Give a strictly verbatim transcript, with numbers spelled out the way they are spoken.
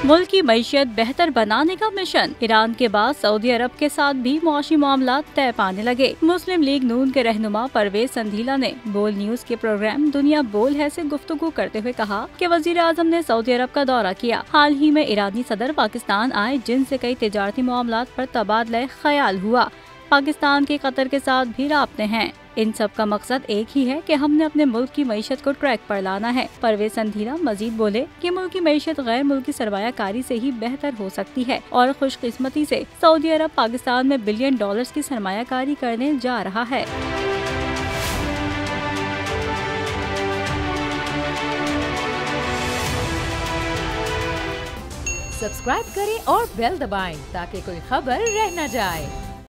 मुल्क की मईशत बेहतर बनाने का मिशन। ईरान के बाद सऊदी अरब के साथ भी मुआशी मामला तय पाने लगे। मुस्लिम लीग नून के रहनुमा परवेज संधीला ने बोल न्यूज के प्रोग्राम दुनिया बोल है से गुफ्तगू करते हुए कहा कि वजीर आजम ने सऊदी अरब का दौरा किया। हाल ही में ईरानी सदर पाकिस्तान आए, जिनसे कई तिजारती मामलात पर तबादला ख्याल हुआ। पाकिस्तान के कतर के साथ भी राब्ते हैं। इन सब का मकसद एक ही है कि हमने अपने मुल्क की मईशत को ट्रैक पर लाना है। परवेज संधीला मजीद बोले कि मुल्क की मईशत गैर मुल्की सरमायाकारी से ही बेहतर हो सकती है और खुशकिस्मती से सऊदी अरब पाकिस्तान में बिलियन डॉलर्स की सरमायाकारी करने जा रहा है। सब्सक्राइब करें और बेल दबाएं ताकि कोई खबर रह न जाए।